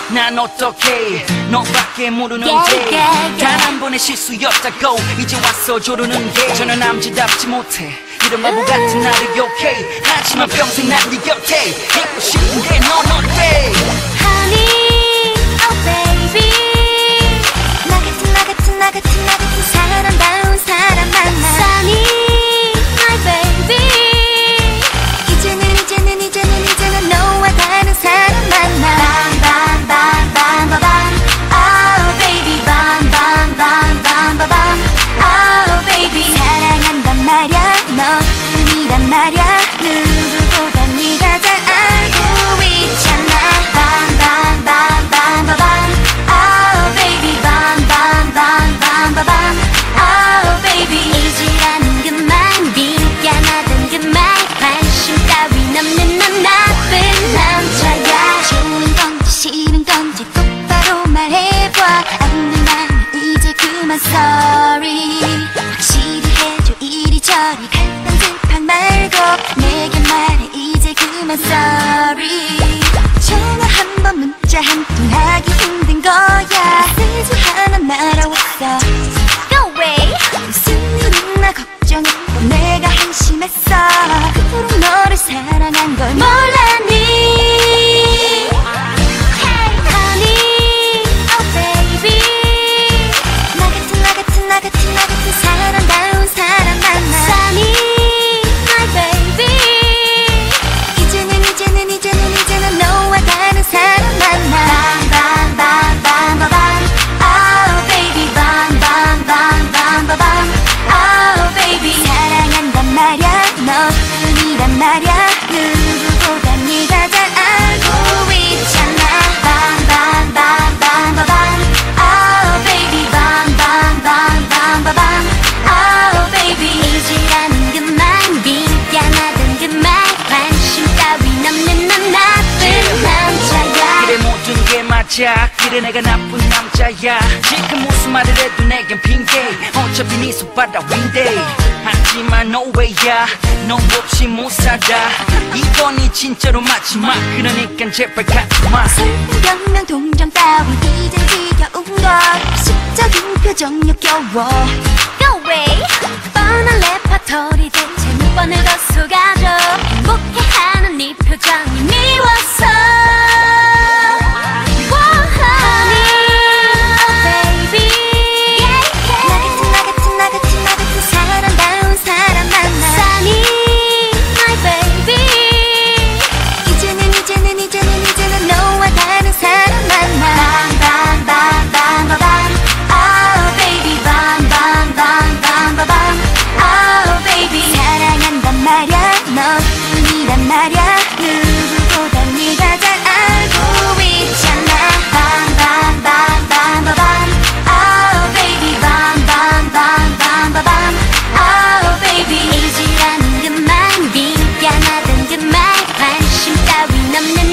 난 어떡해 너밖에 모르는데 단 한 번의 실수였다고 이제 와서 조르는 게 저는 남자답지 못해 이런 바보 같은 나를 욕해 하지만 평생 난 네 곁에 있고 싶은데 넌 어때 Honey, oh baby 나 같은 사람다운 사람 만나 Sunny, my baby 이제는 너와 다른 사람 만나 Oh baby Oh baby 사랑한단 말야 너뿐이란 말야 누구보다 네가 잘 알고 있잖아 Oh baby Oh baby 이지라는 그말 미안하던 그말 관심 따윈 없는 넌 나쁜 남자야 좋은 건지 싫은 건지 똑바로 말해봐 안는 나는 이제 그만 sorry 확실히 해줘 이리저리 갈팡질팡 말고 내게 말해 이제 그만 sorry 전화 한 번 문자 한 통 하기 힘든 거야 쓰지 않아 날아왔어 Go away 무슨 일이나 걱정했고 내가 한심했어 그토록 너를 사랑한 걸 몰랐니 Hey honey oh baby 나 같은 사람다운 사람 만나 Sunny my baby 이제는 너와 다른 사람 만나 Oh baby Oh baby 사랑한단 말야 너뿐이란 말야 누구보다 네가 잘 알고 있잖아 Oh baby Oh baby 이지라는 그말 미안하던 그말 관심 따윈 없는 넌 나쁜 남자야 그래 모든 게 맞아 그래 내가 나쁜 남자야 지금 무슨 말을 해도 내겐 핑계 어차피 네 손바닥인데 하지만 no way야 너 없이 못 살아 이번이 진짜로 마지막 그러니까 제발 가지마 슬픈 변명 동정 따윈 이젠 지겨운 걸 식적인 표정 역겨워 Go away 뻔한 레퍼토리 대체 몇 번을 더 속아줘 행복해하는 네 표정이 미웠어 사람다운 사람 만나 Sunny my baby 이제는 너와 다른 사람 만나 Oh baby Oh baby 사랑한단 말야 너뿐이란 말야 누구보다 네가 잘 알고 있잖아 Oh baby Oh baby 이지라는 그말 미안하던 그말 관심 따윈 없는